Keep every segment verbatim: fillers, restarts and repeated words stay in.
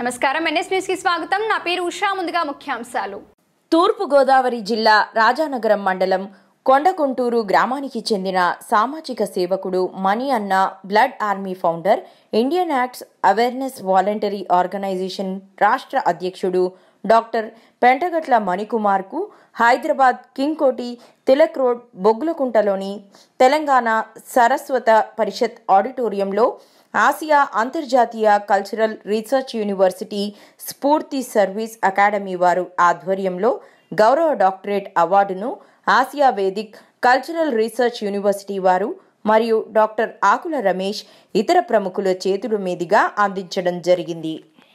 నమస్కారం NS news కి స్వాగతం నా పేరు ఉషా ముందుగా ముఖ్యాంశాలు తూర్పు గోదావరి జిల్లా రాజానగరం మండలం కొండకుంటూరు గ్రామానికి చెందిన సామాజిక సేవకుడు మణి అన్న blood army founder Indian acts awareness voluntary organisation రాష్ట్ర అధ్యక్షుడు డాక్టర్ పెంటగట్ల మణికుమార్ కు హైదరాబాద్ కింగ్ కోటి తిలక్ రోడ్ బొగ్గులకుంటలోని తెలంగాణ సరస్వత పరిషత్ ఆడిటోరియంలో ఆసియా అంతర్జాతీయ cultural research university Spoorthi service academy వారు ఆధ్వర్యంలో గౌరవ డాక్టరేట్ అవార్డును Asia Vedic cultural research university వారు మరియు డాక్టర్ ఆకుల రమేష్ ఇతర ప్రముఖుల చేతుల మీదుగా అందించడం జరిగింది.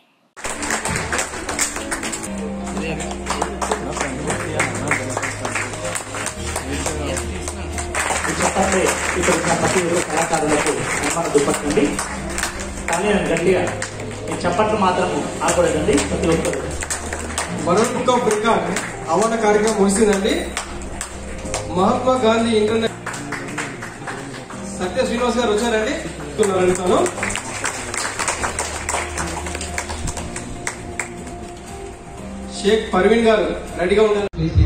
చప్పట్లు మాత్రం ఆగకూడదండి. ప్రతి ఒక్కరు world book of record award కార్యక్రమం ముగిసిందండి. మహాత్మా గాంధీ ఇంటర్నేషనల్ సత్య శ్రీనివాస్ గారు వచ్చారండి. తను షేక్ పర్వీన్ గారు రెడీగా ఉన్నారు.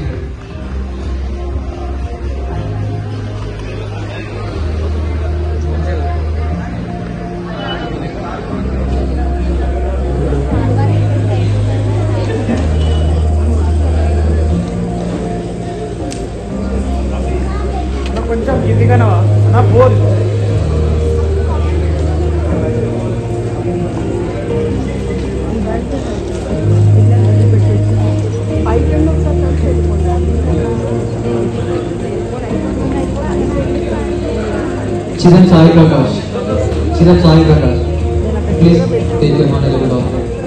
కొంచెం కిందిగానా నా బోల్ Chidam Sai Prakash. Chidam Sai Prakash. Please take your honor.